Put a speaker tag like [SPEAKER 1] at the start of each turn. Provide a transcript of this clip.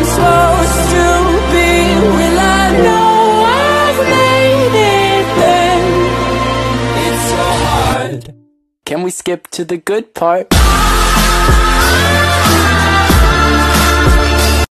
[SPEAKER 1] supposed to be? Will I know I've made it then? It's so hard.
[SPEAKER 2] Can we skip to the good part?